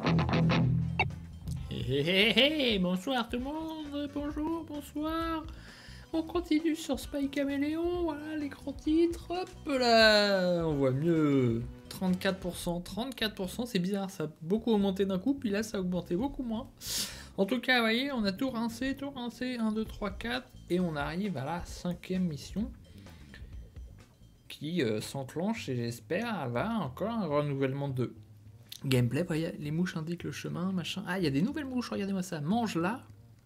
Bonsoir tout le monde, bonjour, bonsoir. On continue sur Spy Caméléon, voilà les grands titres, hop là, on voit mieux. 34%, 34%, c'est bizarre, ça a beaucoup augmenté d'un coup, puis là ça a augmenté beaucoup moins. En tout cas, vous voyez, on a tout rincé, 1, 2, 3, 4, et on arrive à la 5e mission qui s'enclenche et j'espère va encore un renouvellement de gameplay. Voyez, les mouches indiquent le chemin, machin. Ah, il y a des nouvelles mouches, regardez-moi ça. Mange là.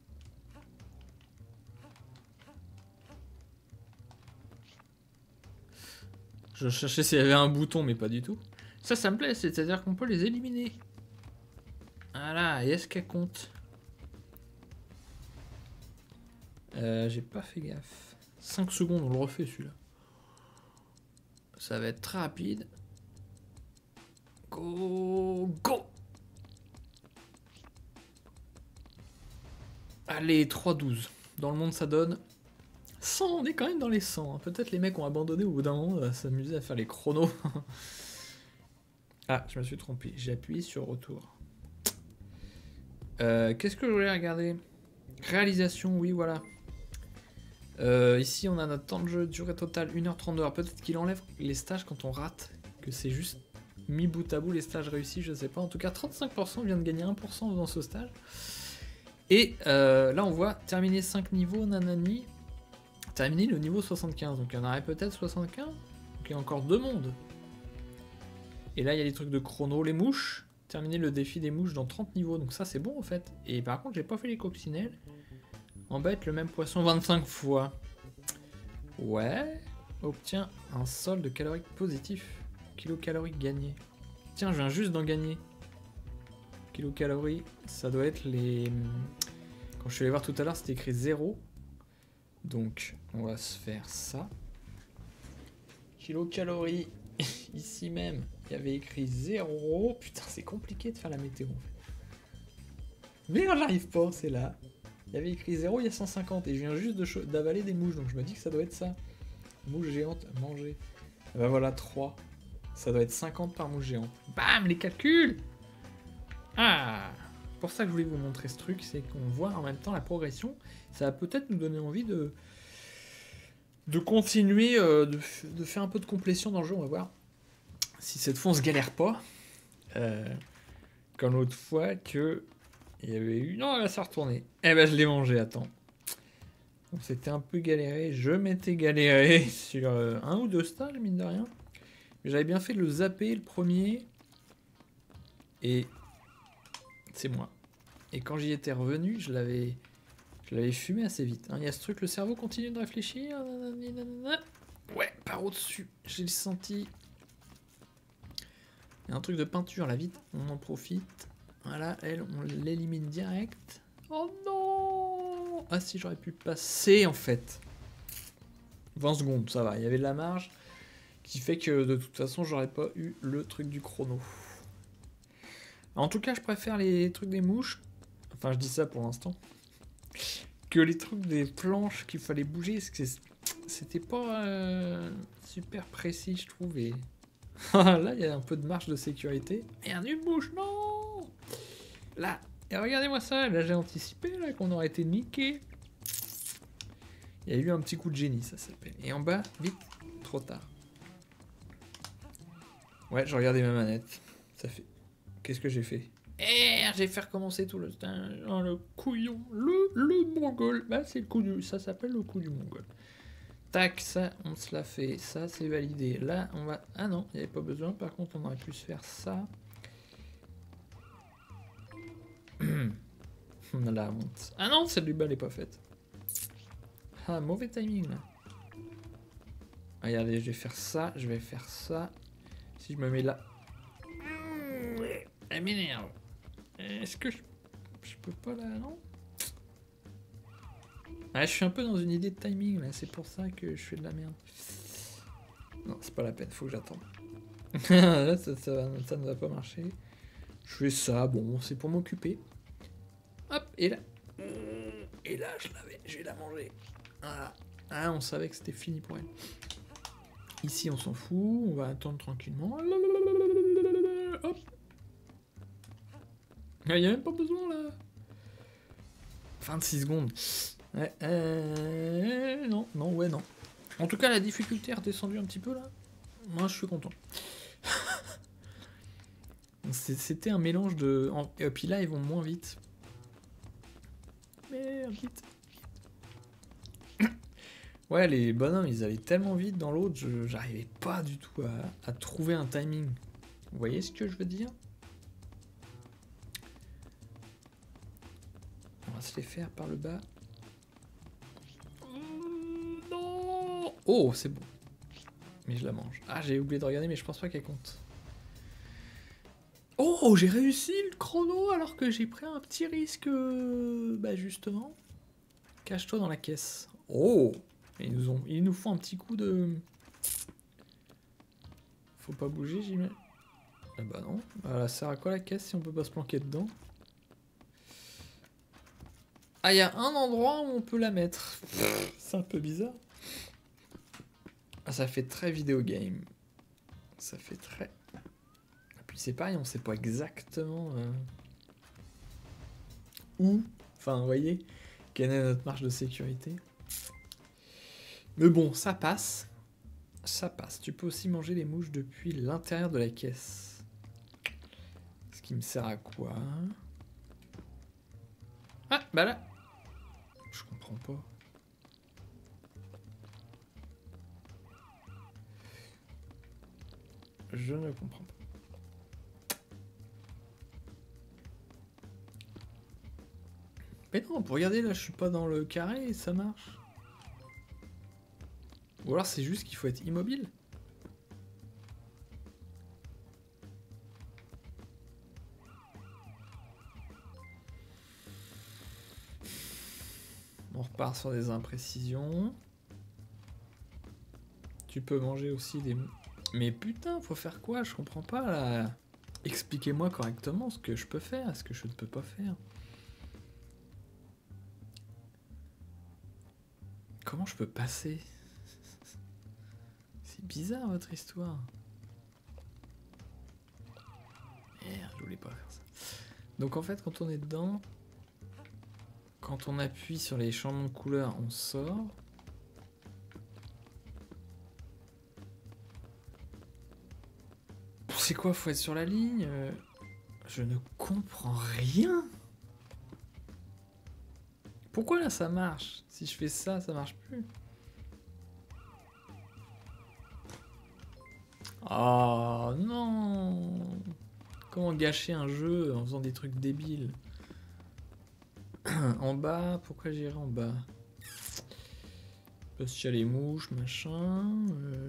Je cherchais s'il y avait un bouton, mais pas du tout. Ça me plaît, c'est-à-dire qu'on peut les éliminer. Voilà, et est-ce qu'elle compte? J'ai pas fait gaffe. 5 secondes, on le refait celui-là. Ça va être très rapide. Go, go! Allez, 3-12. Dans le monde, ça donne 100, on est quand même dans les 100. Hein. Peut-être les mecs ont abandonné au bout d'un moment à s'amuser à faire les chronos. Ah, je me suis trompé. J'ai appuyé sur retour. Qu'est-ce que je voulais regarder? Réalisation, oui, voilà. Ici, on a notre temps de jeu, durée totale 1h32. Alors peut-être qu'il enlève les stages quand on rate, que c'est juste mis bout à bout les stages réussis, je sais pas. En tout cas, 35% vient de gagner 1% en faisant ce stage. Et là, on voit terminer 5 niveaux, nanani. Terminer le niveau 75, donc il y en aurait peut-être 75. Donc il y a encore 2 mondes. Et là, il y a les trucs de chrono, les mouches. Terminer le défi des mouches dans 30 niveaux, donc ça c'est bon en fait. Et par contre, j'ai pas fait les coccinelles. Embête le même poisson 25 fois. Ouais. Obtient un solde calorique positif. Kilocalories gagnées. Tiens, je viens juste d'en gagner. Kilocalories, ça doit être les... Quand je suis allé voir tout à l'heure, c'était écrit 0. Donc, on va se faire ça. Kilocalories, ici même, il y avait écrit 0. Putain, c'est compliqué de faire la météo en fait. Merde, j'arrive pas, c'est là. Il y avait écrit 0, il y a 150. Et je viens juste d'avaler des mouches, donc je me dis que ça doit être ça. Mouche géante, manger. Et ben voilà, 3. Ça doit être 50 par mouche géante. Bam, les calculs. Ah, pour ça que je voulais vous montrer ce truc, c'est qu'on voit en même temps la progression. Ça va peut-être nous donner envie de continuer, de faire un peu de complétion dans le jeu. On va voir si cette fois on se galère pas. Comme l'autre fois que il y avait eu... Non, elle va se retourner. Eh ben je l'ai mangé, attends. Donc c'était un peu galéré. Je m'étais galéré sur 1 ou 2 stages, mine de rien. Mais j'avais bien fait de le zapper, le premier. Et... c'est moi. Et quand j'y étais revenu, je l'avais fumé assez vite. Hein. Il y a ce truc, le cerveau continue de réfléchir. Ouais, par au-dessus, j'ai senti. Il y a un truc de peinture là, vite, on en profite. Voilà, elle, on l'élimine direct. Oh non! Ah si, j'aurais pu passer en fait. 20 secondes, ça va, il y avait de la marge. Qui fait que de toute façon, j'aurais pas eu le truc du chrono. En tout cas, je préfère les trucs des mouches. Enfin, je dis ça pour l'instant. Que les trucs des planches qu'il fallait bouger. Parce que c'était pas super précis, je trouve. Et là, il y a un peu de marge de sécurité. Merde, une mouche, non! Là, et regardez-moi ça. Là, j'ai anticipé là qu'on aurait été niqué. Il y a eu un petit coup de génie, ça s'appelle. Et en bas, vite, trop tard. Ouais, je regardais ma manette. Ça fait... Qu'est-ce que j'ai fait? J'ai fait recommencer tout le... Oh, le couillon. Le mongol. Bah, c'est le coup du... Ça s'appelle le coup du mongol. Tac, ça, on se l'a fait. Ça, c'est validé. Là, on va... Ah non, il n'y avait pas besoin. Par contre, on aurait pu se faire ça. On a la honte. Ah non, celle du bas, elle n'est pas faite. Ah, mauvais timing, là. Regardez, je vais faire ça. Je vais faire ça. Si je me mets là... Elle m'énerve. Est-ce que je peux pas là, non? Ah, je suis un peu dans une idée de timing là, c'est pour ça que je fais de la merde. Non, c'est pas la peine, faut que j'attende. Là, ça ne va pas marcher. Je fais ça, bon, c'est pour m'occuper. Hop, et là. Et là, je vais la manger. Voilà. Ah, on savait que c'était fini pour elle. Ici, on s'en fout, on va attendre tranquillement. Hop. Il y a même pas besoin là. 26 secondes. Ouais, non, non, ouais, non. En tout cas, la difficulté est redescendue un petit peu là. Moi, je suis content. C'était un mélange de... Et puis là, ils vont moins vite. Merde, vite. Ouais, les bonhommes, ils allaient tellement vite dans l'autre, j'arrivais pas du tout à trouver un timing. Vous voyez ce que je veux dire? On va se les faire par le bas. Non. Oh, c'est bon. Mais je la mange. Ah, j'ai oublié de regarder, mais je pense pas qu'elle compte. Oh, j'ai réussi le chrono alors que j'ai pris un petit risque. Bah justement. Cache-toi dans la caisse. Oh, ils nous font un petit coup de... Faut pas bouger, j'imagine. Ah bah non. Bah, ça sert à quoi la caisse si on peut pas se planquer dedans? Ah, il y a un endroit où on peut la mettre. C'est un peu bizarre. Ah, ça fait très vidéo game. Ça fait très... Et puis c'est pareil, on sait pas exactement où. Enfin, vous voyez, quelle est notre marge de sécurité. Mais bon, ça passe. Ça passe. Tu peux aussi manger les mouches depuis l'intérieur de la caisse. Ce qui me sert à quoi? Ah, bah là. Je comprends pas. Je ne comprends pas. Mais non, pour regarder là, je suis pas dans le carré et ça marche. Ou alors c'est juste qu'il faut être immobile. On repart sur des imprécisions. Tu peux manger aussi des... Mais putain, faut faire quoi? Je comprends pas là. Expliquez-moi correctement ce que je peux faire, ce que je ne peux pas faire. Comment je peux passer? C'est bizarre votre histoire. Merde, je voulais pas faire ça. Donc en fait, quand on est dedans, quand on appuie sur les changements de couleur, on sort. C'est quoi? Faut être sur la ligne? Je ne comprends rien. Pourquoi là ça marche? Si je fais ça, ça marche plus. Oh non! Comment gâcher un jeu en faisant des trucs débiles? En bas, pourquoi j'irai en bas? Parce qu'il y a les mouches, machin.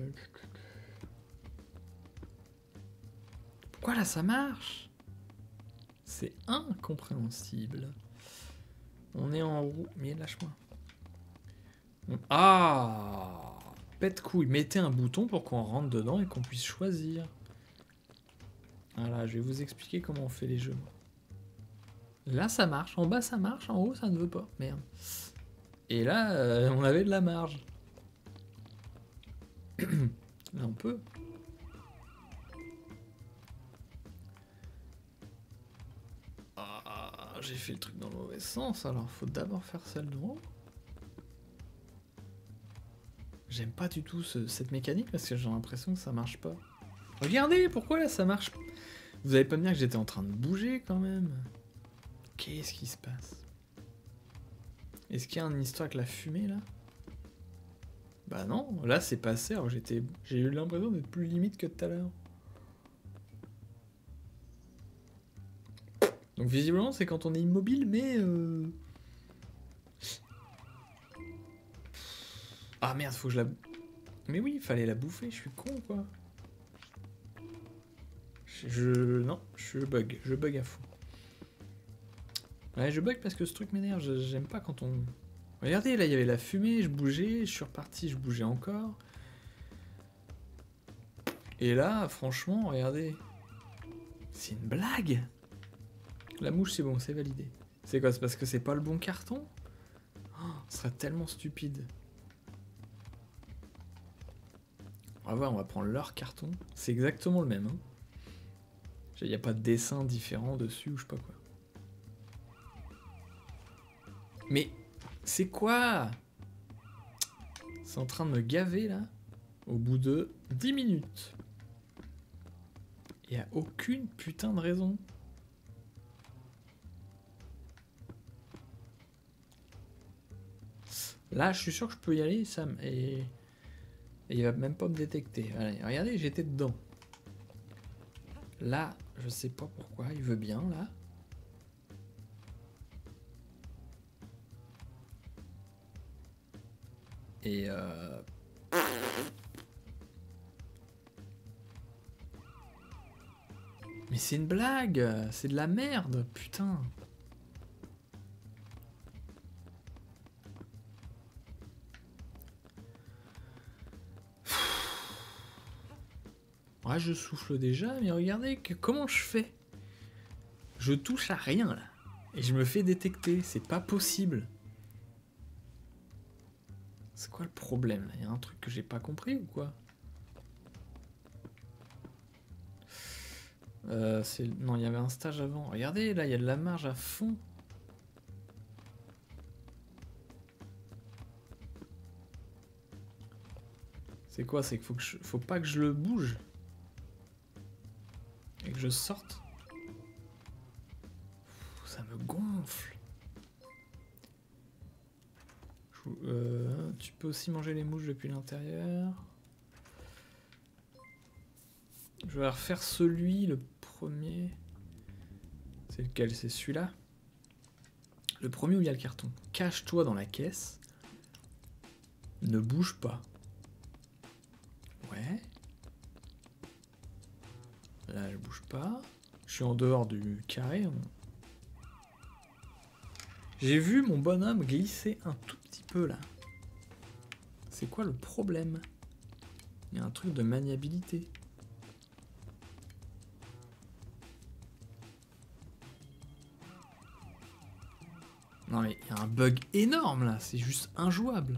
Pourquoi là ça marche? C'est incompréhensible. On est en roue. Mais lâche-moi. Ah! Pète couille. Mettez un bouton pour qu'on rentre dedans et qu'on puisse choisir. Voilà, je vais vous expliquer comment on fait les jeux. Là ça marche. En bas ça marche. En haut ça ne veut pas. Merde. Et là, on avait de la marge. Là on peut. Ah, j'ai fait le truc dans le mauvais sens. Alors faut d'abord faire celle d'en haut. J'aime pas du tout cette mécanique parce que j'ai l'impression que ça marche pas. Regardez, pourquoi là ça marche? Vous allez pas me dire que j'étais en train de bouger quand même? Qu'est-ce qui se passe? Est-ce qu'il y a une histoire avec la fumée là? Bah non, là c'est passé alors j'ai eu l'impression d'être plus limite que tout à l'heure. Donc visiblement c'est quand on est immobile mais... Ah merde, faut que je la... Mais oui, il fallait la bouffer, je suis con quoi. Non, je bug à fond. Ouais, je bug parce que ce truc m'énerve, j'aime pas quand on... Regardez, là il y avait la fumée, je bougeais, je suis reparti, je bougeais encore. Et là, franchement, regardez. C'est une blague. La mouche c'est bon, c'est validé. C'est quoi, c'est parce que c'est pas le bon carton? Oh, ce serait tellement stupide. On va voir, on va prendre leur carton. C'est exactement le même. Hein. Il n'y a pas de dessin différent dessus ou je sais pas quoi. Mais c'est quoi? C'est en train de me gaver là. Au bout de 10 minutes. Il n'y a aucune putain de raison. Là, je suis sûr que je peux y aller, Sam. Et il va même pas me détecter. Allez, regardez, j'étais dedans. Là, je sais pas pourquoi, il veut bien, là. Et mais c'est une blague. C'est de la merde, putain. Ouais, je souffle déjà, mais regardez comment je fais. Je touche à rien, là. Et je me fais détecter. C'est pas possible. C'est quoi le problème? Il y a un truc que j'ai pas compris ou quoi? Non, il y avait un stage avant. Regardez, là, il y a de la marge à fond. C'est quoi? C'est qu'il faut pas que je le bouge. Et que je sorte. Ça me gonfle. Tu peux aussi manger les mouches depuis l'intérieur. Je vais refaire celui, le premier. C'est lequel? C'est celui-là? Le premier où il y a le carton. Cache-toi dans la caisse. Ne bouge pas. Ouais. Là, je bouge pas. Je suis en dehors du carré. J'ai vu mon bonhomme glisser un tout petit peu là. C'est quoi le problème? Il y a un truc de maniabilité. Non mais il y a un bug énorme là, c'est juste injouable.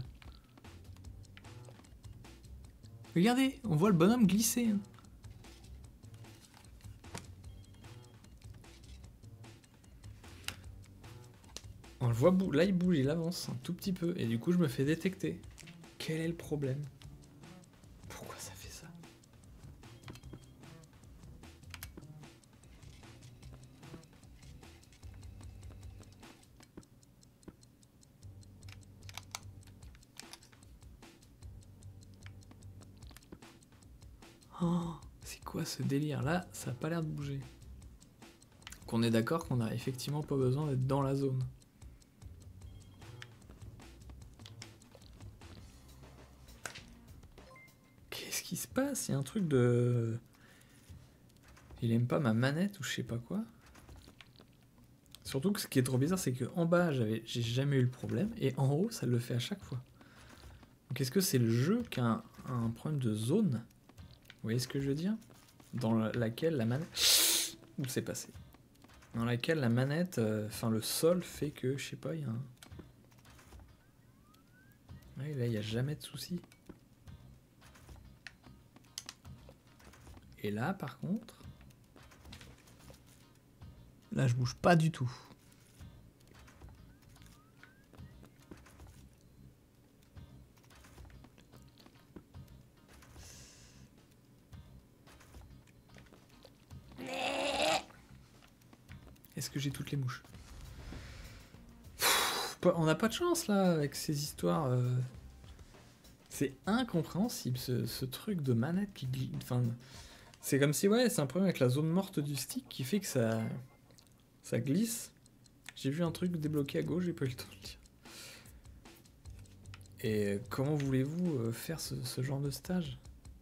Regardez, on voit le bonhomme glisser. Hein. On le voit, là il bouge, il avance un tout petit peu, et du coup je me fais détecter. Quel est le problème? Pourquoi ça fait ça? Oh, c'est quoi ce délire? Là, ça a pas l'air de bouger. Qu'on est d'accord qu'on a effectivement pas besoin d'être dans la zone. Qu'est-ce qui se passe? Il y a un truc de... Il aime pas ma manette ou je sais pas quoi. Surtout que ce qui est trop bizarre, c'est que en bas, j'ai jamais eu le problème, et en haut, ça le fait à chaque fois. Donc est-ce que c'est le jeu qui a un problème de zone? Vous voyez ce que je veux dire? Dans laquelle la manette... Où c'est passé? Dans laquelle la manette, enfin le sol fait que, je sais pas, il y a un... Ouais, là, il n'y a jamais de souci. Et là, par contre... Là, je bouge pas du tout. Est-ce que j'ai toutes les mouches? On n'a pas de chance là avec ces histoires. C'est incompréhensible ce truc de manette qui glisse. Enfin, c'est comme si ouais, c'est un problème avec la zone morte du stick qui fait que ça glisse. J'ai vu un truc débloqué à gauche, j'ai pas eu le temps de le dire. Et comment voulez-vous faire ce genre de stage?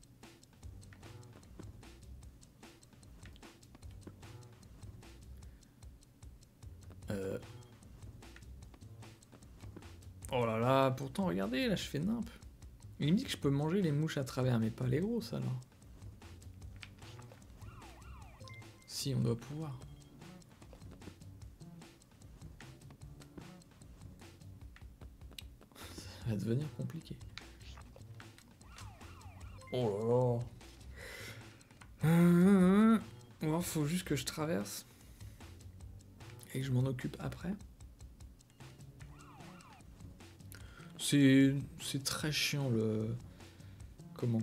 Oh là là, pourtant regardez, là je fais nimp. Il me dit que je peux manger les mouches à travers, mais pas les grosses alors. Si, on doit pouvoir. Ça va devenir compliqué. Oh là là. Bon, faut juste que je traverse. Et que je m'en occupe après. C'est très chiant le... Comment?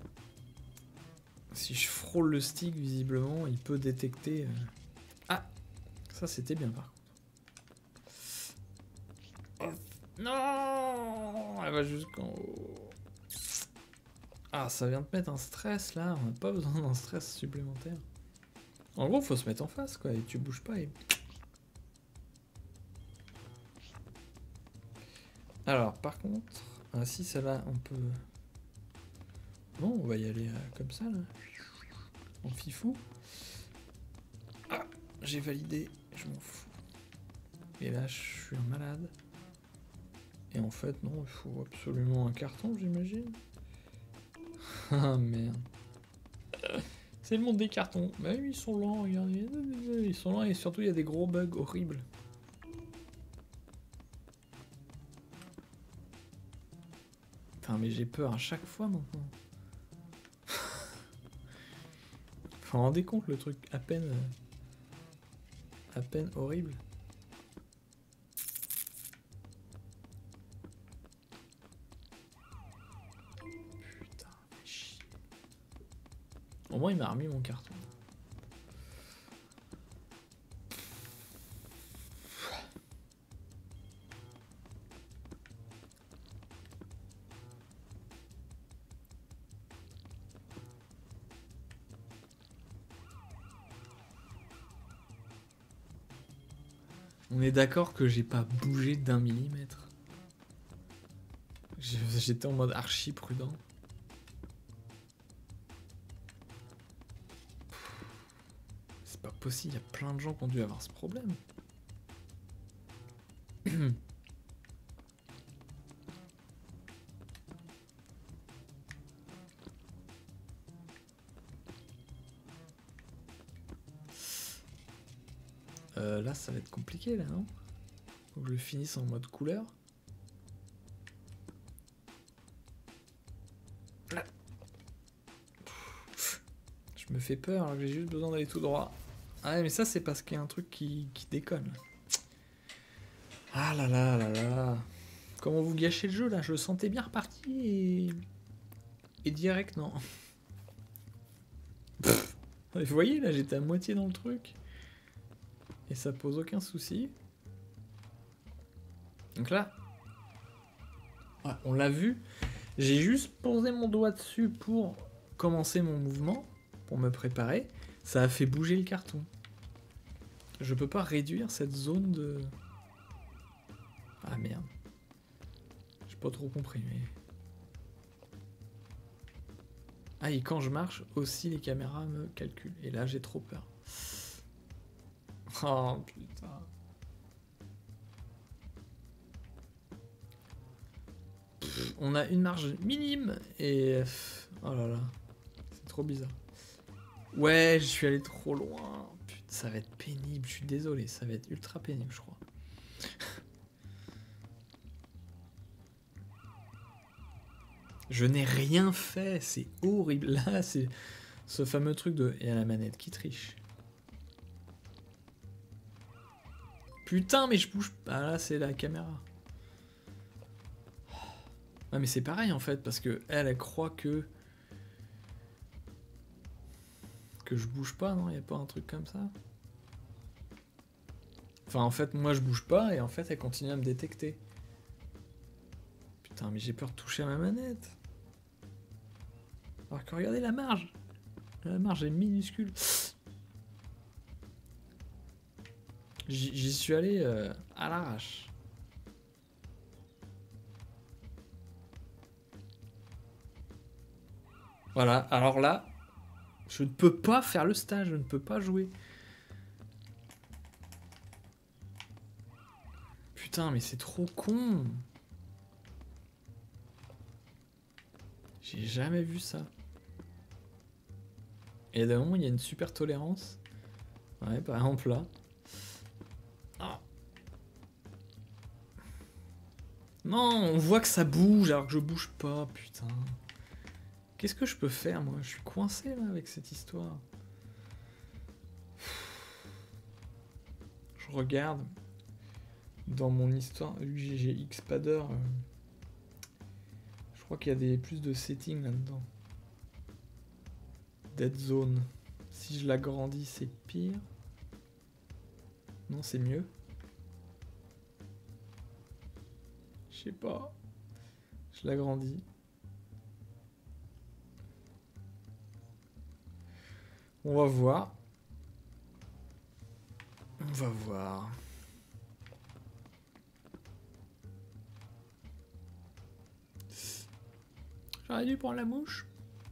Si je frôle le stick, visiblement, il peut détecter... Ah! Ça, c'était bien, par contre. Oh, non! Elle va jusqu'en haut. Ah, ça vient de mettre un stress, là. On n'a pas besoin d'un stress supplémentaire. En gros, faut se mettre en face, quoi, et tu bouges pas, et... Alors, par contre... Ah, si, celle-là, on peut... Bon, on va y aller comme ça, là. En fifou. Ah, j'ai validé, je m'en fous. Et là, je suis un malade. Et en fait, non, il faut absolument un carton, j'imagine. Ah, merde. C'est le monde des cartons. Bah oui, ils sont lents, regardez. Ils sont lents et surtout, il y a des gros bugs horribles. Putain, mais j'ai peur à chaque fois, maintenant. Vous vous rendez compte, le truc à peine horrible. Putain, mais chier. Au moins, il m'a remis mon carton. On est d'accord que j'ai pas bougé d'1 millimètre. J'étais en mode archi prudent. C'est pas possible, il y a plein de gens qui ont dû avoir ce problème. Là, ça va être compliqué, là, non? Faut que je le finisse en mode couleur. Là. Je me fais peur, alors que j'ai juste besoin d'aller tout droit. Ah ouais, mais ça, c'est parce qu'il y a un truc qui déconne. Ah là là là là. Comment vous gâchez le jeu, là? Je le sentais bien reparti et direct, non. Vous voyez, là, j'étais à moitié dans le truc. Et ça pose aucun souci. Donc là, ouais, on l'a vu. J'ai juste posé mon doigt dessus pour commencer mon mouvement, pour me préparer. Ça a fait bouger le carton. Je peux pas réduire cette zone de... Ah merde. J'ai pas trop compris, mais... Ah, et quand je marche, aussi les caméras me calculent. Et là, j'ai trop peur. Oh putain. On a une marge minime et... Oh là là. C'est trop bizarre. Ouais, je suis allé trop loin. Putain, ça va être pénible. Je suis désolé. Ça va être ultra pénible, je crois. Je n'ai rien fait. C'est horrible. Là, c'est ce fameux truc de... Il y a la manette qui triche. Putain, mais je bouge pas. Ah, là, c'est la caméra. Ouais, mais c'est pareil en fait, parce que elle croit que je bouge pas, non? Y a pas un truc comme ça? Enfin, en fait, moi je bouge pas et en fait, elle continue à me détecter. Putain, mais j'ai peur de toucher à ma manette. Alors que regardez la marge. La marge est minuscule. J'y suis allé à l'arrache. Voilà, alors là, je ne peux pas faire le stage, je ne peux pas jouer. Putain, mais c'est trop con. J'ai jamais vu ça. Et d'un moment, il y a une super tolérance. Ouais, par exemple là. Ah. Non, on voit que ça bouge alors que je bouge pas, putain. Qu'est-ce que je peux faire, moi? Je suis coincé, là, avec cette histoire. Je regarde dans mon histoire UGG Xpadder. crois qu'il y a plus de settings là-dedans. Dead Zone. Si je l'agrandis, c'est pire. Non, c'est mieux. Je sais pas. Je l'agrandis. On va voir. On va voir. J'aurais dû prendre la mouche.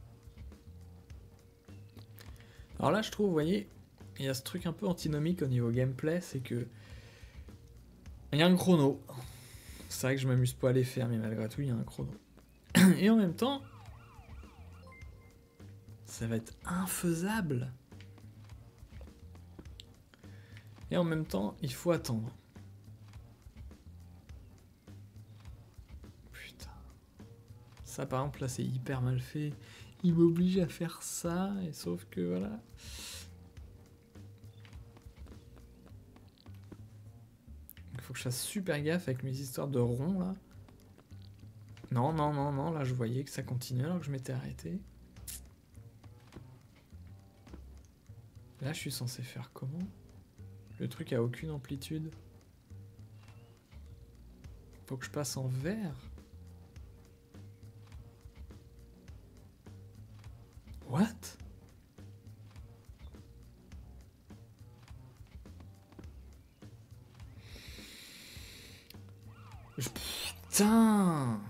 Alors là, je trouve, vous voyez, il y a ce truc un peu antinomique au niveau gameplay, c'est que il y a un chrono. C'est vrai que je m'amuse pas à les faire, mais malgré tout, il y a un chrono. Et en même temps, ça va être infaisable. Et en même temps, il faut attendre. Putain. Ça, par exemple, là, c'est hyper mal fait. Il m'oblige à faire ça, et sauf que voilà. Il faut que je fasse super gaffe avec mes histoires de ronds, là. Non, non, non, non, là, je voyais que ça continuait alors que je m'étais arrêté. Là, je suis censé faire comment? Le truc a aucune amplitude. Faut que je passe en vert. What? Putain!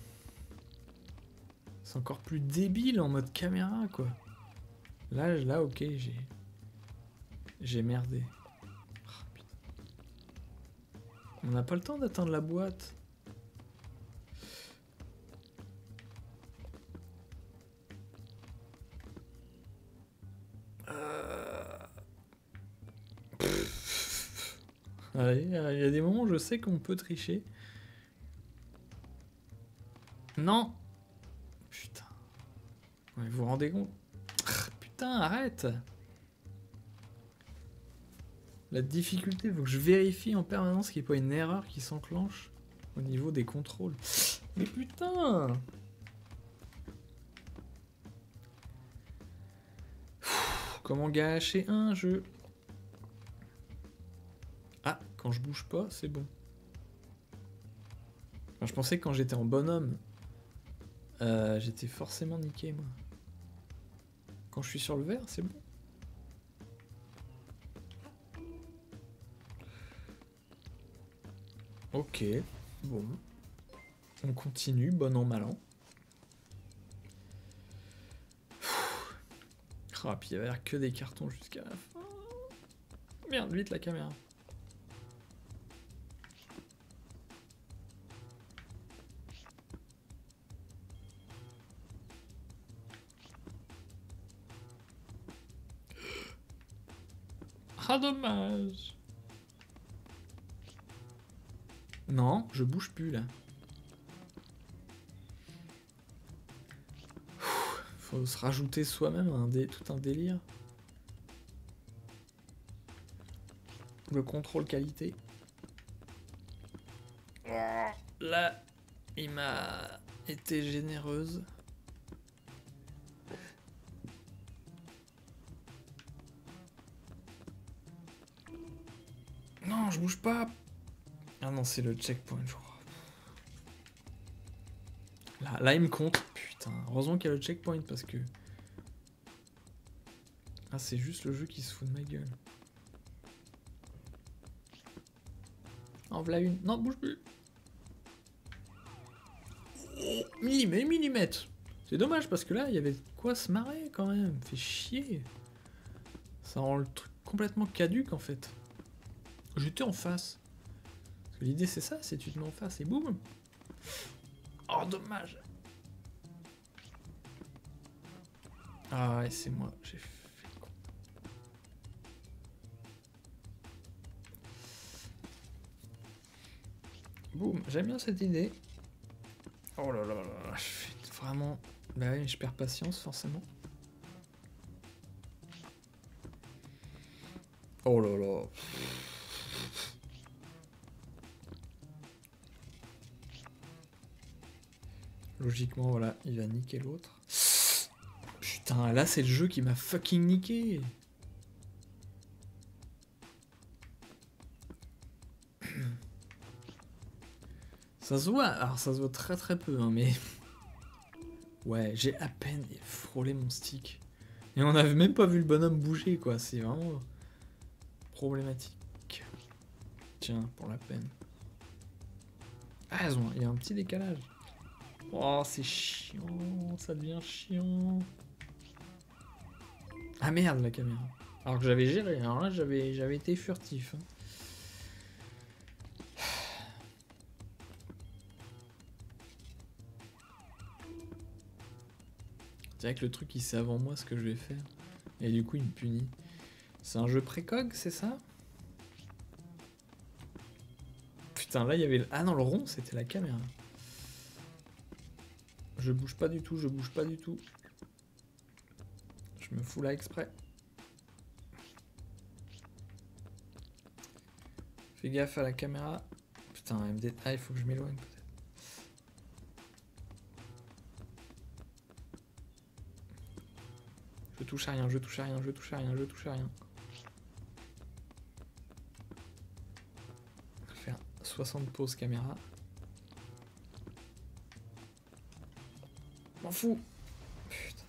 C'est encore plus débile en mode caméra, quoi. Là, ok, j'ai merdé. Oh, putain. On n'a pas le temps d'atteindre la boîte. Allez, il y a des moments où je sais qu'on peut tricher. Non! Putain. Ouais, vous vous rendez compte? Putain, arrête! La difficulté, faut que je vérifie en permanence qu'il n'y ait pas une erreur qui s'enclenche au niveau des contrôles. Mais putain! Comment gâcher un jeu? Ah, quand je bouge pas, c'est bon. Enfin, je pensais que quand j'étais en bonhomme, j'étais forcément niqué, moi. Quand je suis sur le vert, c'est bon. Ok, bon. On continue, bon an, mal an. Ah, puis il va y avoir que des cartons jusqu'à la fin. Merde, vite la caméra. Ah, dommage. Non, je bouge plus là. Faut se rajouter soi-même tout un délire. Le contrôle qualité. Là, il m'a été généreuse. Non, je bouge pas. Ah non, c'est le checkpoint, je crois. Là, il me compte. Putain, heureusement qu'il y a le checkpoint parce que... Ah, c'est juste le jeu qui se fout de ma gueule. En voilà une. Non, bouge plus. Oh, millimètre. C'est dommage parce que là, il y avait quoi se marrer quand même. Fait chier. Ça rend le truc complètement caduque en fait. J'étais en face. Parce que l'idée c'est ça, c'est tu te mets en face et boum. Oh, dommage. Ah ouais, c'est moi. J'ai fait con. Boum, j'aime bien cette idée. Oh là là là là, je fais vraiment... Bah oui, je perds patience forcément. Oh là là. Logiquement, voilà, il va niquer l'autre. Putain, là, c'est le jeu qui m'a fucking niqué. Ça se voit, alors ça se voit très très peu, hein, mais... Ouais, j'ai à peine frôlé mon stick. Et on n'avait même pas vu le bonhomme bouger, quoi. C'est vraiment problématique. Tiens, pour la peine. Ah, il y a un petit décalage. Oh, c'est chiant, ça devient chiant. Ah merde, la caméra. Alors que j'avais géré, alors là, j'avais été furtif. Hein. C'est vrai que le truc, il sait avant moi ce que je vais faire. Et du coup, il me punit. C'est un jeu précog, c'est ça? Putain, là, il y avait... Ah non, le rond, c'était la caméra. Je bouge pas du tout, je bouge pas du tout. Je me fous là exprès. Fais gaffe à la caméra. Putain, MD... Ah, il faut que je m'éloigne peut-être. Je touche à rien, je touche à rien, je touche à rien, je touche à rien. Faire 60 pauses caméra. M'en fous. Putain.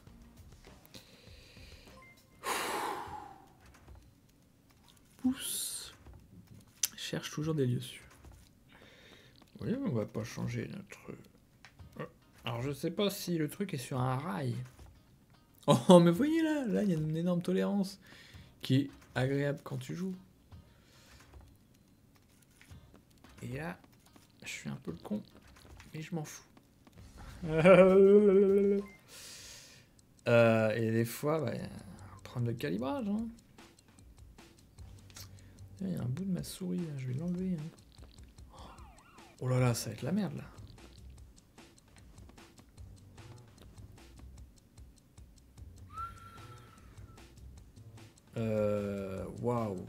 Pousse. Cherche toujours des lieux sûrs. Oui, on va pas changer notre... Alors je sais pas si le truc est sur un rail. Oh, mais voyez là, il y a une énorme tolérance qui est agréable quand tu joues. Et là, je suis un peu le con, mais je m'en fous. Et des fois, bah, y a un problème de calibrage. Hein. Il y a un bout de ma souris, là, je vais l'enlever. Hein. Oh là là, ça va être la merde là. Waouh.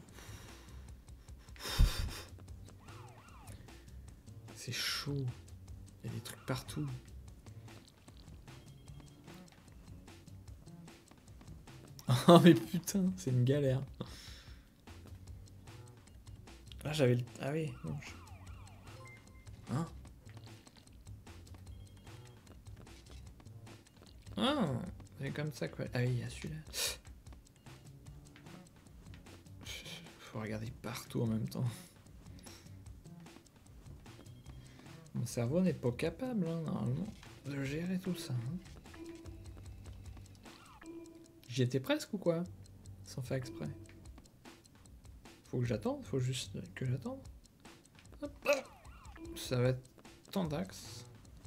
C'est chaud. Il y a des trucs partout. Oh mais putain, c'est une galère. Ah j'avais le... Ah oui, non. Hein? Ah, c'est comme ça quoi. Ah oui, il y a celui-là. Faut regarder partout en même temps. Mon cerveau n'est pas capable, hein, normalement, de gérer tout ça. Hein. J'y étais presque ou quoi? Sans faire exprès. Faut que j'attende, faut juste que j'attende. Ça va être tant d'axes.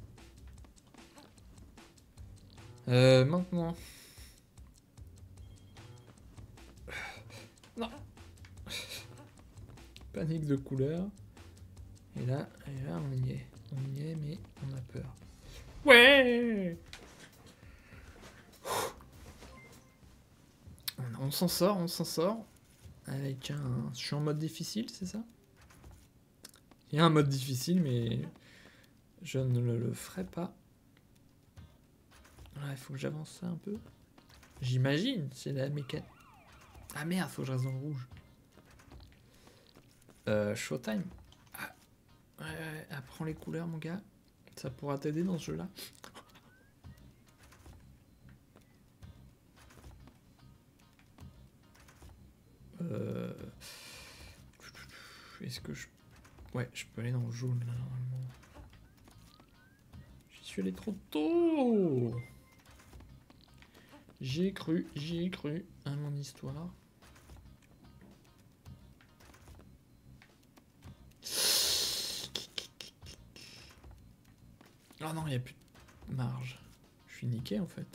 Maintenant. Non. Panique de couleur. Et là, on y est. On y est, mais on a peur. Ouais. On s'en sort, on s'en sort. Avec un... Je suis en mode difficile, c'est ça? Il y a un mode difficile, mais je ne le ferai pas. Voilà, il faut que j'avance ça un peu. J'imagine, c'est la mécanique. Ah merde, faut que je reste dans le rouge. Showtime. Ah, ouais, apprends les couleurs, mon gars. Ça pourra t'aider dans ce jeu-là. Est-ce que je... Ouais, je peux aller dans le jaune, là, normalement. J'y suis allé trop tôt. J'y ai cru à mon histoire. Oh non, il n'y a plus de marge. Je suis niqué, en fait.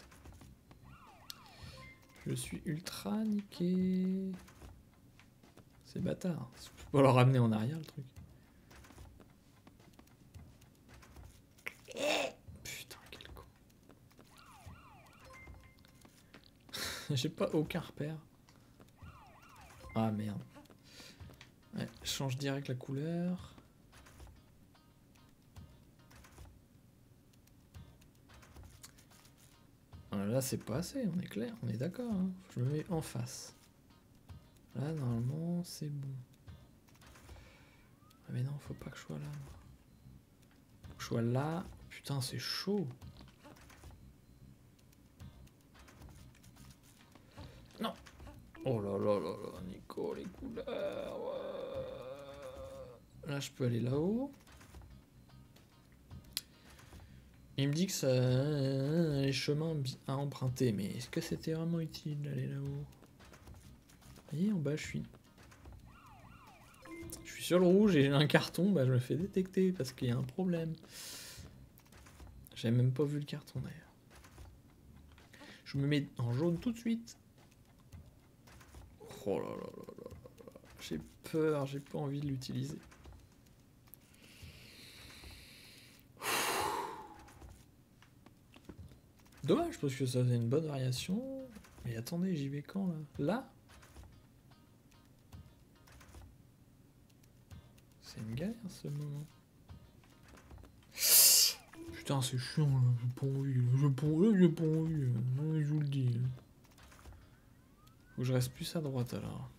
Je suis ultra niqué. C'est bâtard. Je peux le ramener en arrière, le truc. Putain, quel con. J'ai pas aucun repère. Ah merde. Ouais, change direct la couleur. Là, c'est pas assez, on est clair, on est d'accord. Hein. Je me mets en face. Là, normalement, c'est bon. Ah mais non, faut pas que je sois là. Faut que je sois là. Putain, c'est chaud. Non. Oh là là là là, Nico, les couleurs. Là, je peux aller là-haut. Il me dit que ça a les chemins à emprunter, mais est-ce que c'était vraiment utile d'aller là-haut? Et en bas, je suis sur le rouge et j'ai un carton, bah je me fais détecter parce qu'il y a un problème. J'avais même pas vu le carton d'ailleurs. Je me mets en jaune tout de suite. Oh là là là là là. J'ai peur, j'ai pas envie de l'utiliser. Dommage parce que ça faisait une bonne variation. Mais attendez, j'y vais quand là? Là? C'est une galère ce moment. Putain, c'est chiant là, j'ai pas envie, j'ai pas envie, je vous le dis. Faut que je reste plus à droite alors.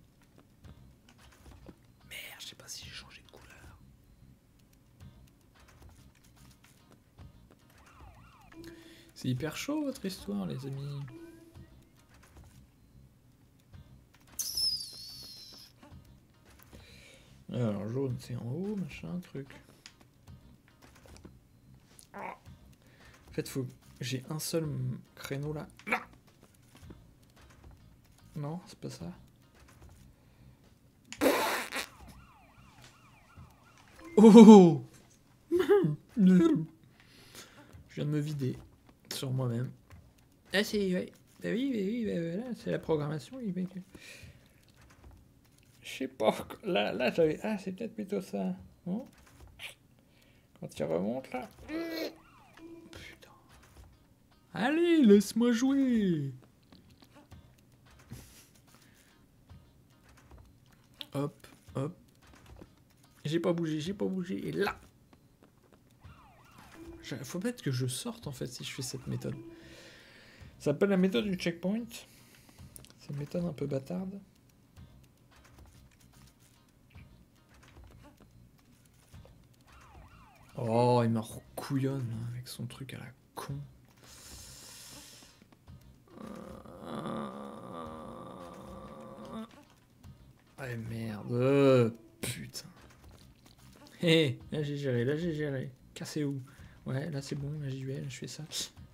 Merde, je sais pas si j'ai changé de couleur. C'est hyper chaud votre histoire, les amis. Alors, jaune, c'est en haut, machin, truc. En fait, faut. J'ai un seul créneau là. Là. Non, c'est pas ça. Oh. Je viens de me vider sur moi-même. Ah c'est ouais. Bah oui, voilà, c'est la programmation. Je sais pas. Là j'avais. Ah c'est peut-être plutôt ça. Non? Quand il remonte là. Putain. Allez, laisse-moi jouer. Hop, hop. J'ai pas bougé. Et là. Faut peut-être que je sorte en fait si je fais cette méthode. Ça s'appelle la méthode du checkpoint. C'est une méthode un peu bâtarde. Oh, il m'a recouillonne avec son truc à la con. Ah merde. Putain. Hé, là j'ai géré. Cassez où? Ouais, là c'est bon, là j'y vais, là je fais ça.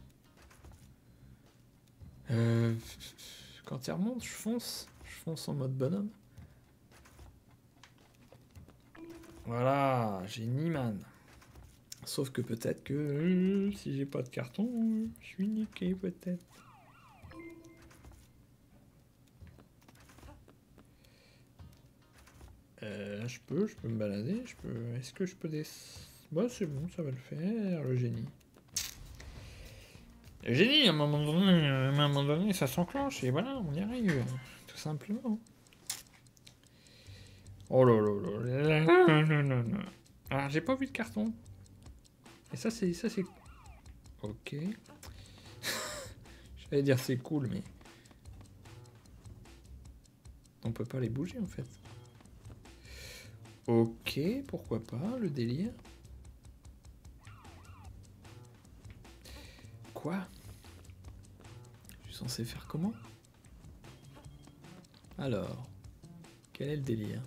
Quand il remonte, je fonce en mode bonhomme. Voilà, j'ai Nieman. Sauf que peut-être que si j'ai pas de carton, je suis niqué peut-être. Je peux me balader, Est-ce que je peux Bah c'est bon, ça va le faire, le génie. Le génie, à un moment donné, ça s'enclenche et voilà, on y arrive, tout simplement. Oh là là là. Ah, j'ai pas vu de carton. Et ça c'est ok. J'allais dire c'est cool, mais on peut pas les bouger en fait. Ok, pourquoi pas, le délire. Quoi? Je suis censé faire comment? Alors, quel est le délire?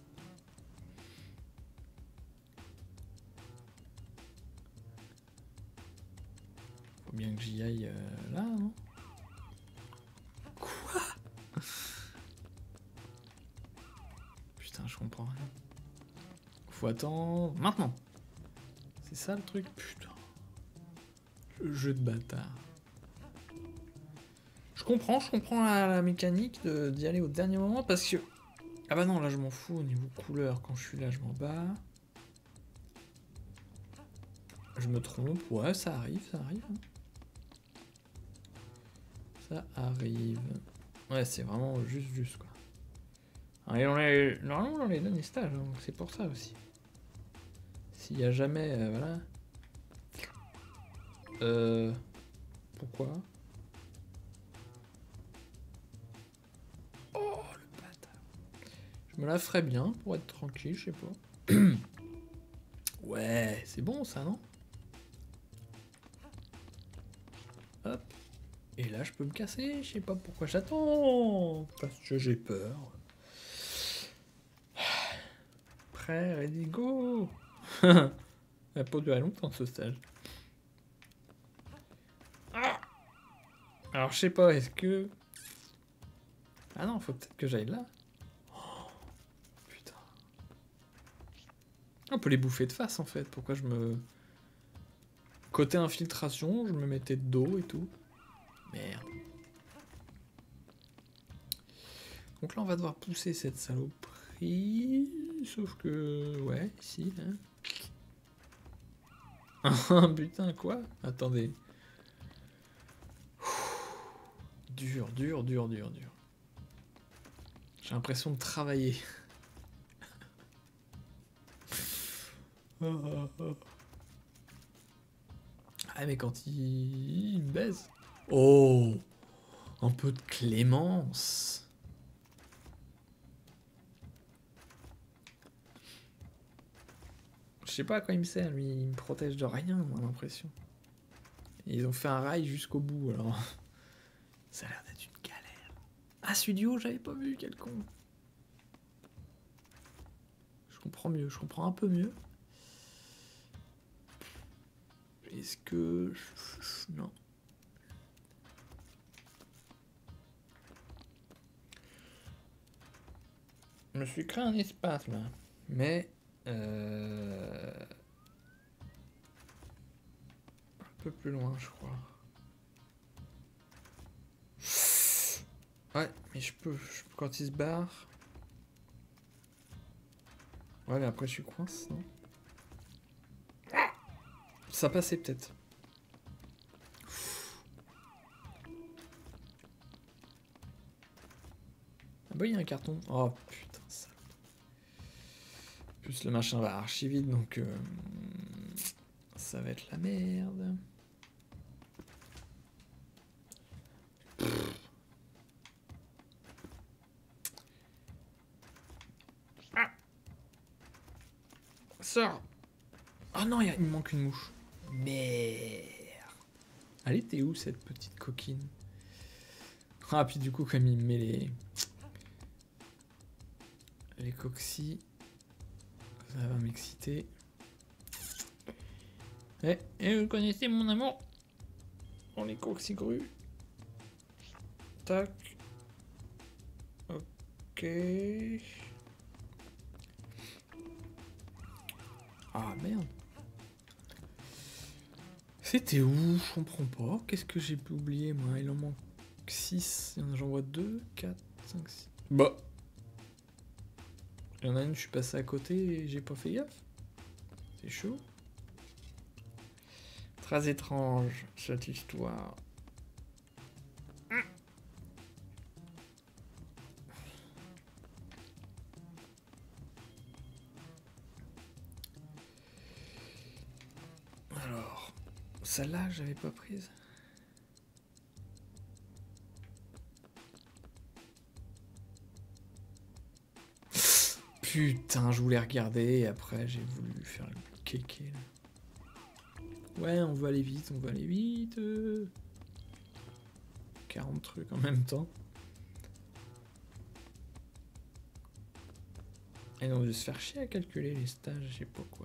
Faut bien que j'y aille là, non? Quoi? Putain, je comprends rien. Faut attendre maintenant. C'est ça le truc? Putain. Le jeu de bâtard. Je comprends la mécanique d'y aller au dernier moment parce que... Ah bah non, là je m'en fous au niveau couleur. Quand je suis là, je m'en bats. Je me trompe. Ouais, ça arrive. Hein. Ça arrive. Ouais, c'est vraiment juste quoi. Et normalement, on les donne les stages, donc c'est pour ça aussi. S'il y a jamais... voilà. Pourquoi? me la ferais bien pour être tranquille, je sais pas. Ouais, c'est bon ça, non? Hop. Et là, je peux me casser, je sais pas pourquoi j'attends. Parce que j'ai peur. Prêt, ready, go. Elle a pas duré longtemps ce stage. Ah, alors, je sais pas, est-ce que... Ah non, faut peut-être que j'aille là. Oh, putain. On peut les bouffer de face, en fait. Pourquoi je me... Côté infiltration, je me mettais de dos et tout. Merde. Donc là, on va devoir pousser cette saloperie. Sauf que... Ouais, ici. Hein. Putain, quoi? Attendez. Dur. J'ai l'impression de travailler. Ah, mais quand il me baise. Oh! Un peu de clémence. Je sais pas à quoi il me sert, lui. Il me protège de rien, moi, l'impression. Ils ont fait un rail jusqu'au bout, alors... Ça a l'air d'être une galère. Ah, celui du haut, j'avais pas vu, quel con. Je comprends mieux, je comprends un peu mieux. Est-ce que... Non. Je me suis créé un espace, là. Mais... Un peu plus loin, je crois. Ouais, mais je peux quand il se barre... Ouais, mais après je suis coincé, non? Ça passait peut-être. Ah bah il y a un carton. Oh putain, ça. Plus le machin va archi vite, donc... ça va être la merde. Ah, sors. Oh non, il me manque une mouche. Merde. Elle était où cette petite coquine? Ah, puis du coup, comme il me met les coccyx, ça va m'exciter. Et vous connaissez mon amour pour les coccygrus. Tac. Ok. Ah merde. C'était où? Je comprends pas. Qu'est-ce que j'ai pu oublier moi? Il en manque 6. J'en vois 2, 4, 5, 6. Bah. Il y en a une, je suis passé à côté et j'ai pas fait gaffe. C'est chaud. Très étrange cette histoire. Alors, celle-là, j'avais pas prise. Putain, je voulais regarder et après j'ai voulu faire le kéké là. Ouais, on veut aller vite, 40 trucs en même temps. Et donc de se faire chier à calculer les stages, je sais pas quoi.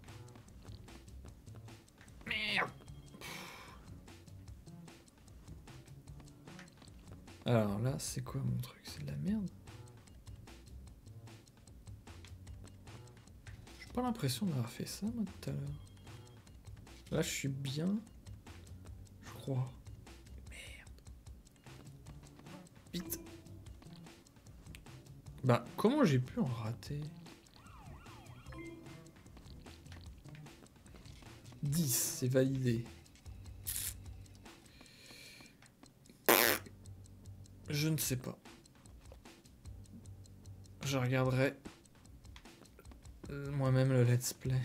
Merde. Alors là, c'est quoi mon truc? C'est de la merde. J'ai pas l'impression d'avoir fait ça moi tout à l'heure. Là, je suis bien. Je crois. Merde. Vite. Bah, comment j'ai pu en rater? 10, c'est validé. Je ne sais pas. Je regarderai moi-même le let's play.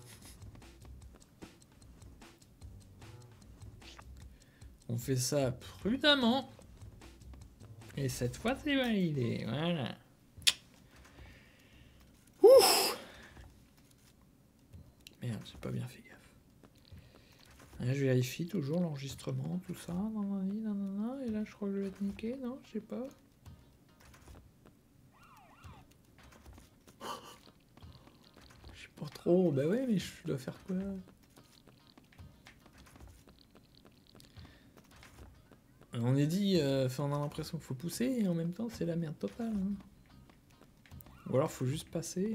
On fait ça prudemment. Et cette fois, c'est validé. Voilà. merde, j'ai pas bien fait gaffe. Là, je vérifie toujours l'enregistrement, tout ça, nanana, et là je crois que je vais être niqué, non, je sais pas. Je sais pas trop, bah ouais, mais je dois faire quoi là? On est dit, on a l'impression qu'il faut pousser et en même temps c'est la merde totale. Hein. Ou alors faut juste passer.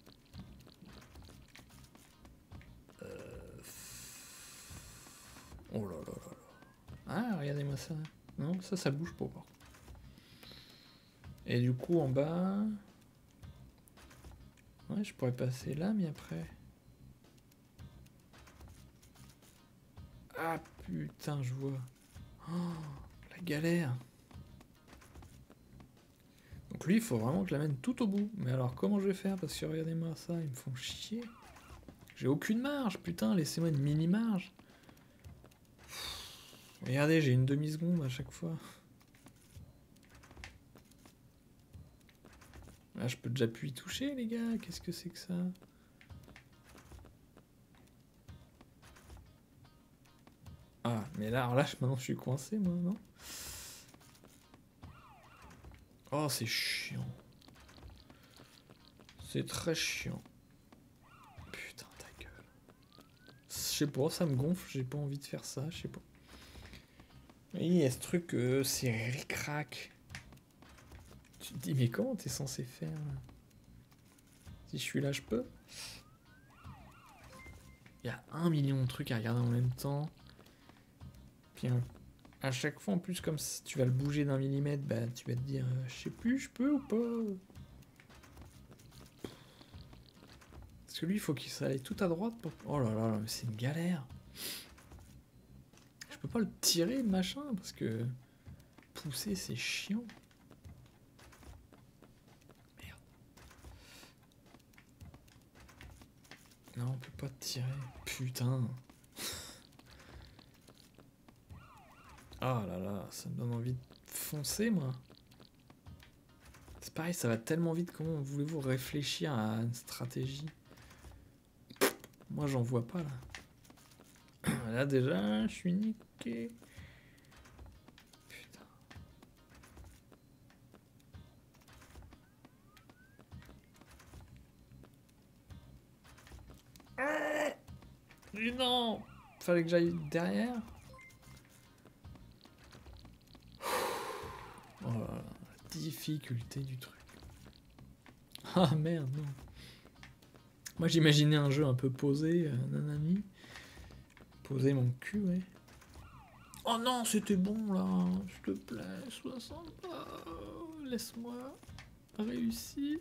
Oh là là là là. Ah, regardez-moi ça. Non, ça bouge pas. Et du coup en bas. Ouais, je pourrais passer là, mais après. Ah putain, je vois. Oh, la galère. Donc lui, il faut vraiment que je l'amène tout au bout. Mais alors, comment je vais faire? Parce que regardez-moi ça, ils me font chier. J'ai aucune marge, putain, laissez-moi une mini-marge. Regardez, j'ai une demi-seconde à chaque fois. Là, je peux déjà plus y toucher, les gars. Qu'est-ce que c'est que ça? Ah, mais là, alors là, maintenant, je suis coincé, moi, non? Oh, c'est chiant. C'est très chiant. Putain, ta gueule. Je sais pas, ça me gonfle, j'ai pas envie de faire ça, je sais pas. Oui, il y a ce truc, c'est ric-rac. Tu te dis, mais comment t'es censé faire là? Si je suis là, je peux. Il y a 1 million de trucs à regarder en même temps. Puis à chaque fois, en plus, comme si tu vas le bouger d'un millimètre, bah tu vas te dire, je sais plus, je peux ou pas? Parce que lui, il faut qu'il s'aille tout à droite pour... Oh là là, c'est une galère. Je peux pas le tirer, le machin, parce que... Pousser, c'est chiant. Merde. Non, on peut pas tirer. Putain. Ah là là, ça me donne envie de foncer, moi. C'est pareil, ça va tellement vite. Comment voulez-vous réfléchir à une stratégie? Moi, j'en vois pas, là. Là, déjà, je suis niqué. Putain. Mais non! Fallait que j'aille derrière. Oh là là, la difficulté du truc. Ah merde, non. Moi j'imaginais un jeu un peu posé, nanani. Poser mon cul, ouais. Oh non, c'était bon là, s'il te plaît, sois sympa. Laisse-moi réussir.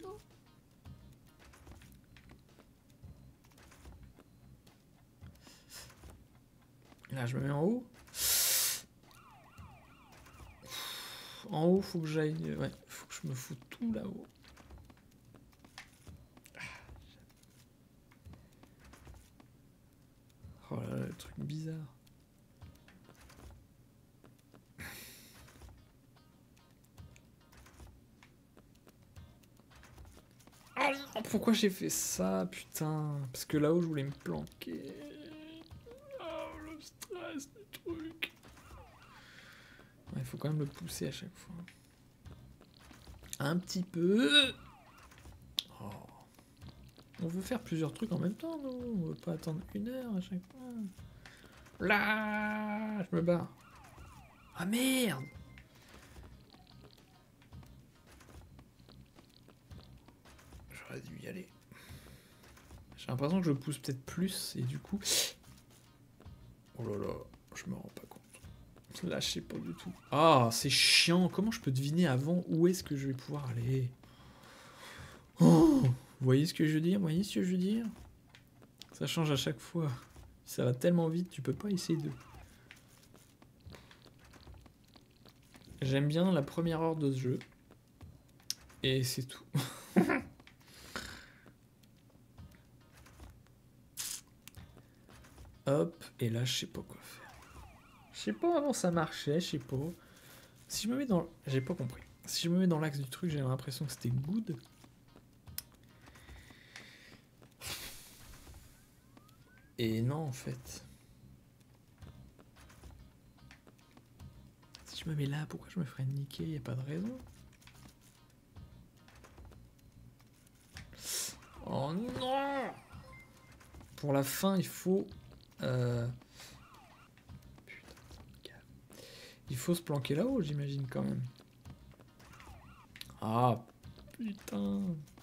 Là, je me mets en haut. En haut, faut que j'aille. Ouais, faut que je me foute tout là-haut. Oh là là, le truc bizarre. Ah non, pourquoi j'ai fait ça, putain? Parce que là-haut, je voulais me planquer. Oh, le stress du truc. Ouais, il faut quand même le pousser à chaque fois. Un petit peu. Oh. On veut faire plusieurs trucs en même temps, nous. On veut pas attendre 1 heure à chaque fois. Là, je me barre. Ah merde! J'aurais dû y aller. J'ai l'impression que je pousse peut-être plus et du coup... Oh là là, je me rends pas compte. Là, je sais pas du tout. Ah, c'est chiant. Comment je peux deviner avant où est-ce que je vais pouvoir aller? Oh, vous voyez ce que je veux dire? Vous voyez ce que je veux dire? Ça change à chaque fois. Ça va tellement vite, tu peux pas essayer de... J'aime bien la première heure de ce jeu. Et c'est tout. Hop, et là, je sais pas quoi faire. Je sais pas avant ça marchait, je sais pas. Si je me mets dans... J'ai pas compris. Si je me mets dans l'axe du truc, j'ai l'impression que c'était good. Et non, en fait. Si je me mets là, pourquoi je me ferais niquer? Y a pas de raison. Oh non! Pour la fin, il faut... Putain. Il faut se planquer là-haut, j'imagine, quand même. Ah, putain.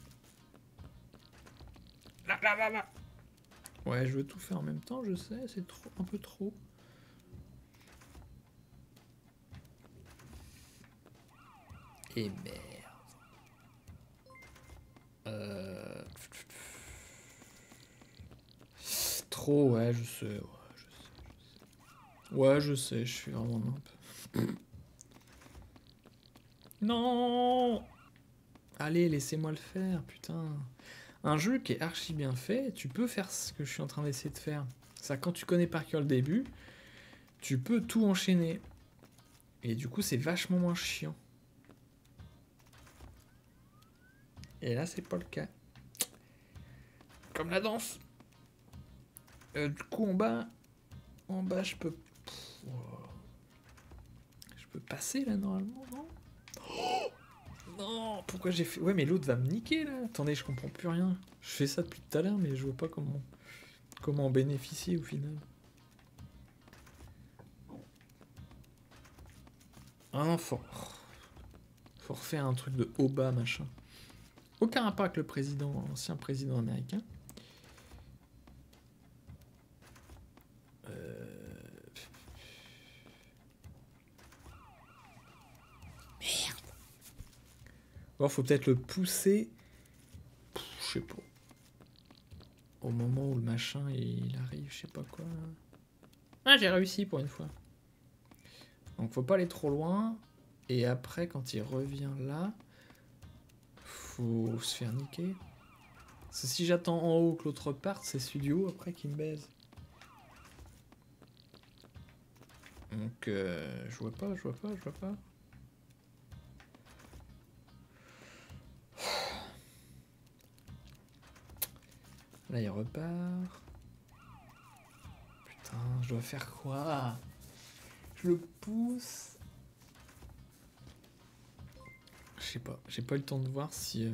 Là. Ouais, je veux tout faire en même temps, je sais, c'est trop, un peu trop. Et merde. Trop, ouais, je sais. Ouais, je sais, je suis vraiment nimp. Non! Allez, laissez-moi le faire, putain. Un jeu qui est archi bien fait, tu peux faire ce que je suis en train d'essayer de faire. Ça, quand tu connais par cœur le début, tu peux tout enchaîner. Et du coup, c'est vachement moins chiant. Et là, c'est pas le cas. Comme la danse. Du coup, en bas, je peux... Je peux passer, là, normalement, non? Oh non, pourquoi j'ai fait... Ouais, mais l'autre va me niquer, là. Attendez, je comprends plus rien. Je fais ça depuis tout à l'heure, mais je vois pas comment en bénéficier, au final. Ah non, faut refaire un truc de haut bas, machin. Aucun rapport avec le président, l'ancien président américain. Merde. Bon, faut peut-être le pousser. Je sais pas. Au moment où le machin il arrive, je sais pas quoi. Ah, j'ai réussi pour une fois. Donc faut pas aller trop loin. Et après, quand il revient là, faut se faire niquer. Parce que si j'attends en haut que l'autre parte, c'est celui du haut après qui me baise. Donc je vois pas. Là il repart. Putain, je dois faire quoi? Je le pousse. Je sais pas, j'ai pas eu le temps de voir si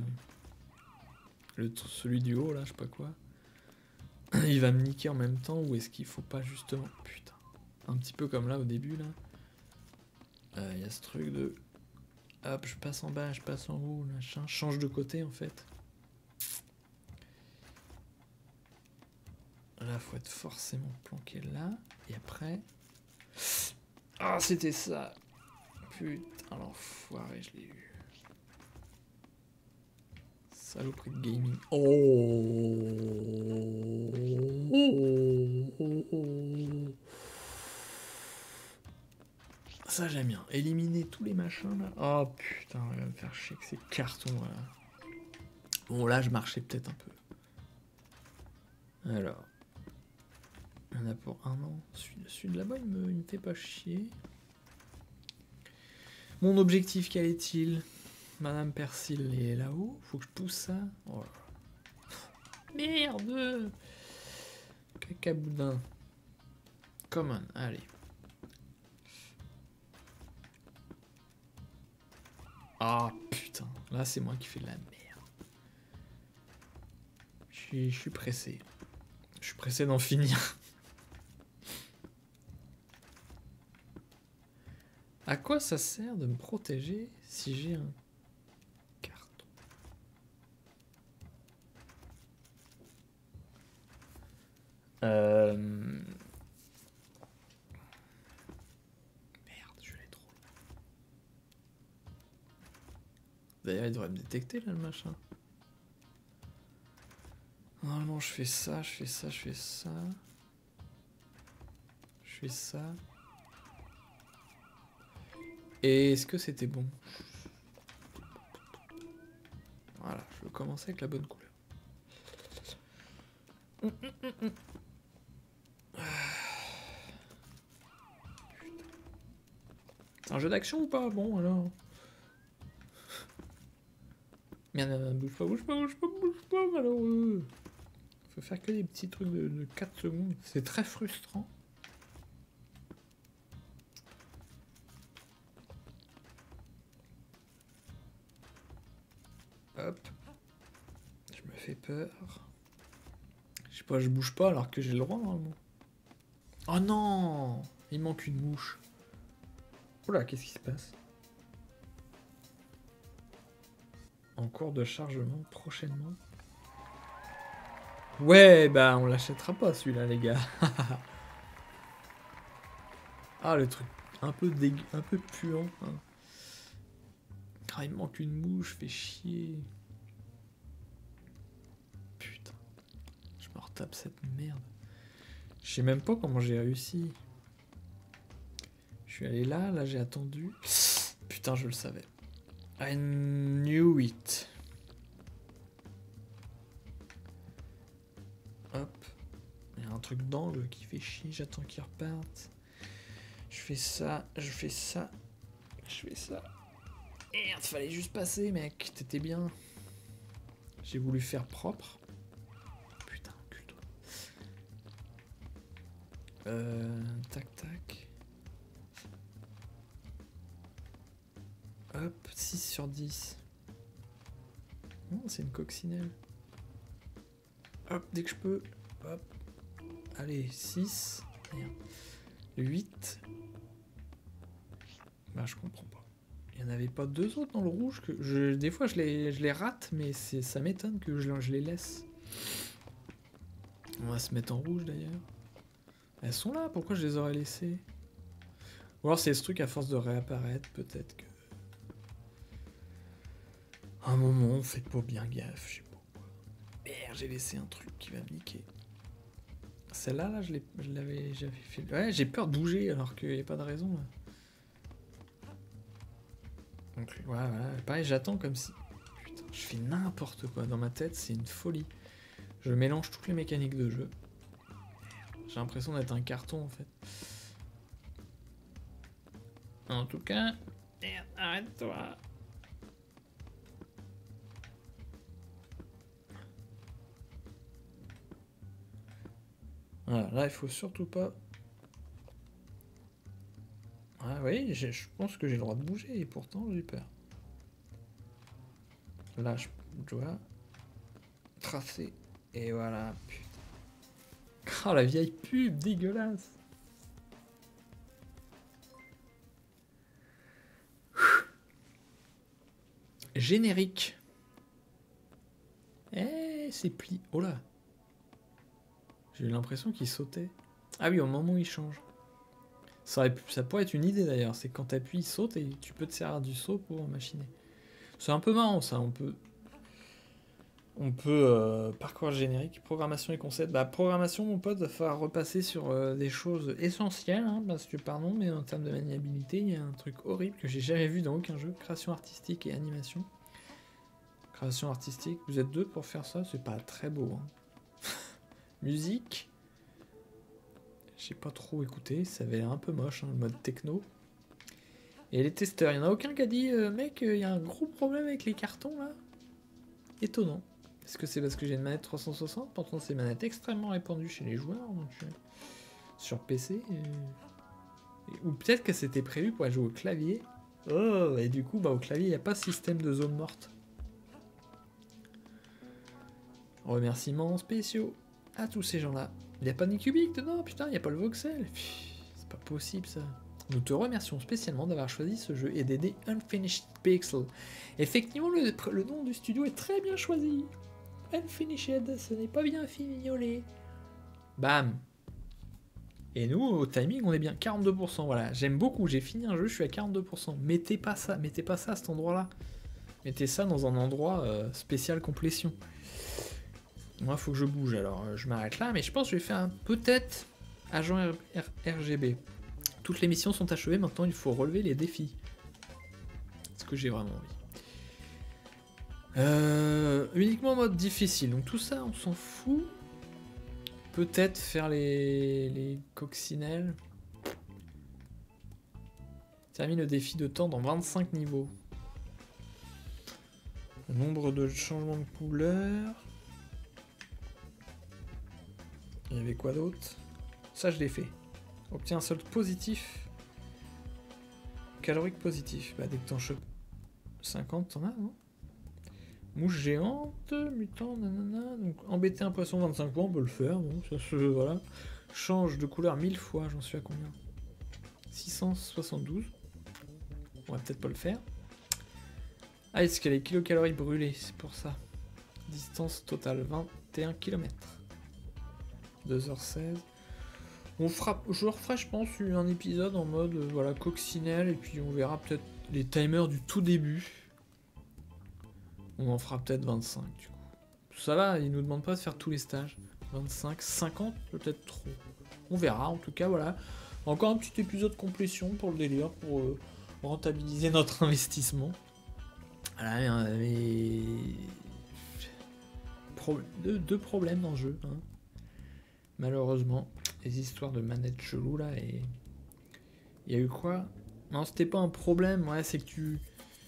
celui du haut là, je sais pas quoi, il va me niquer en même temps ou est-ce qu'il faut pas justement... Putain, un petit peu comme là au début là. Il y a ce truc de... Hop, je passe en bas, je passe en haut, machin, je change de côté en fait. Là, faut être forcément planqué là. Et après... Ah, c'était ça. Putain, l'enfoiré, je l'ai eu. Saloperie de gaming. Ça, j'aime bien. Éliminer tous les machins là. Oh putain, il va me faire chier que ces cartons là. Bon, là, je marchais peut-être un peu. Alors. Il y en a pour un an. Celui de là-bas, il me fait pas chier. Mon objectif, quel est-il? Madame Persil est là-haut. Faut que je pousse ça. Oh. Merde! Cacaboudin. Common, allez. Ah putain, là c'est moi qui fais de la merde. Je suis pressé. Je suis pressé d'en finir. À quoi ça sert de me protéger si j'ai un carton? Merde, je vais aller trop loin. D'ailleurs, il devrait me détecter là le machin. Normalement, je fais ça. Je fais ça. Et est-ce que c'était bon? Voilà, je veux commencer avec la bonne couleur. C'est un jeu d'action ou pas? Bon, alors. Merde, bouge pas, malheureux. peux faire que des petits trucs de 4 secondes. C'est très frustrant. Hop. Je me fais peur. Je sais pas, je bouge pas alors que j'ai le droit normalement. Oh non! Il manque une mouche. Oula, qu'est-ce qui se passe? En cours de chargement prochainement. Ouais, bah on l'achètera pas celui-là, les gars. Ah, le truc un peu dégueu, un peu puant. Hein. Ah, il me manque une mouche, fait chier. Putain. Je me retape cette merde. Je sais même pas comment j'ai réussi. Je suis allé là, là j'ai attendu. Putain, je le savais. I knew it. Hop. Il y a un truc d'angle qui fait chier, j'attends qu'il reparte. Je fais ça, je fais ça, je fais ça. Merde, fallait juste passer, mec, t'étais bien. J'ai voulu faire propre. Putain, cul-toi. Tac, tac. Hop, 6 sur 10. Oh, c'est une coccinelle. Hop, dès que je peux. Hop. Allez, 6. Merde. 8. Bah, je comprends pas. Il n'y en avait pas 2 autres dans le rouge que des fois je les rate, mais ça m'étonne que je les laisse. On va se mettre en rouge d'ailleurs. Elles sont là, pourquoi je les aurais laissées? Ou alors c'est ce truc à force de réapparaître, peut-être que... À un moment, on fait pas bien gaffe, je sais pas quoi. Merde, j'ai laissé un truc qui va me niquer. Celle-là, là, j'avais fait... Ouais, j'ai peur de bouger alors qu'il n'y a pas de raison, là. Donc, ouais, voilà. Pareil, j'attends comme si... Putain, je fais n'importe quoi. Dans ma tête, c'est une folie. Je mélange toutes les mécaniques de jeu. J'ai l'impression d'être un carton, en fait. En tout cas... Merde, arrête-toi. Voilà, là, il faut surtout pas... Ah oui, je pense que j'ai le droit de bouger, et pourtant, j'ai peur. Là, je dois tracer. Et voilà, putain. Oh, la vieille pub, dégueulasse. Générique. Eh, c'est pli. Oh là. J'ai eu l'impression qu'il sautait. Ah oui, au moment où il change. Ça pourrait être une idée d'ailleurs. C'est quand t'appuies, il saute et tu peux te servir du saut pour machiner. C'est un peu marrant ça. On peut parcours générique, programmation et concept. Bah, programmation, mon pote, va falloir repasser sur des choses essentielles, hein, parce que, pardon, mais en termes de maniabilité, il y a un truc horrible que j'ai jamais vu dans aucun jeu. Création artistique et animation. Création artistique, vous êtes 2 pour faire ça, c'est pas très beau. Hein. Musique. J'ai pas trop écouté, ça avait l'air un peu moche, hein, le mode techno. Et les testeurs, il y en a aucun qui a dit mec, il y a un gros problème avec les cartons là. Étonnant. Est-ce que c'est parce que j'ai une manette 360? Pourtant, c'est une manette extrêmement répandue chez les joueurs, donc, sur PC. Ou peut-être que c'était prévu pour jouer au clavier. Oh, et du coup, bah, au clavier, il n'y a pas de système de zone morte. Remerciements spéciaux à tous ces gens-là. Il n'y a pas de cubique dedans, putain, il n'y a pas le voxel. C'est pas possible ça. Nous te remercions spécialement d'avoir choisi ce jeu et d'aider Unfinished Pixel. Effectivement, le nom du studio est très bien choisi. Unfinished, ce n'est pas bien fignolé. Bam. Et nous, au timing, on est bien 42%. Voilà, j'aime beaucoup, j'ai fini un jeu, je suis à 42%. Mettez pas ça à cet endroit-là. Mettez ça dans un endroit spécial complétion. Moi, il faut que je bouge, alors je m'arrête là, mais je pense que je vais faire peut-être agent RGB. Toutes les missions sont achevées, maintenant il faut relever les défis. C'est ce que j'ai vraiment envie. Uniquement en mode difficile, donc tout ça on s'en fout. Peut-être faire les coccinelles. Termine le défi de temps dans 25 niveaux. Le nombre de changements de couleur. avait quoi d'autre? Ça, je l'ai fait. Obtient un solde positif. Calorique positif. Bah, dès que t'en chopes 50, t'en as, non? Mouche géante, mutant, nanana. Donc, embêter un poisson 25 points, on peut le faire. Bon, ça se. Voilà. Change de couleur 1000 fois, j'en suis à combien? 672. On va peut-être pas le faire. Ah, est-ce qu'il y a les kilocalories brûlées? C'est pour ça. Distance totale 21 km. 2h16. Je referai, je pense, un épisode en mode voilà, coccinelle, et puis on verra peut-être les timers du tout début. On en fera peut-être 25 du coup. Ça va, il nous demande pas de faire tous les stages. 25, 50, peut-être trop. On verra, en tout cas, voilà. Encore un petit épisode complétion pour le délire, pour rentabiliser notre investissement. Voilà, mais... Deux problèmes dans le jeu, hein. Malheureusement, les histoires de manettes cheloues là, et il y a eu quoi? Non, c'était pas un problème, ouais, c'est que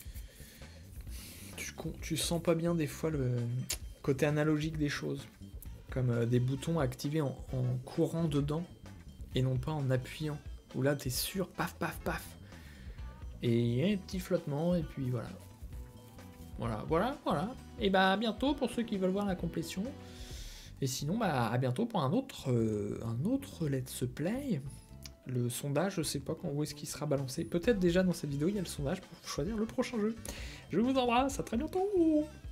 tu sens pas bien des fois le côté analogique des choses, comme des boutons activés en courant dedans et non pas en appuyant, où là t'es sûr, paf paf paf, et il y a un petit flottement, et puis voilà. Voilà. Et bah à bientôt pour ceux qui veulent voir la complétion. Et sinon, bah à bientôt pour un autre Let's Play. Le sondage, je sais pas où est-ce qu'il sera balancé. Peut-être déjà dans cette vidéo, il y a le sondage pour choisir le prochain jeu. Je vous embrasse, à très bientôt.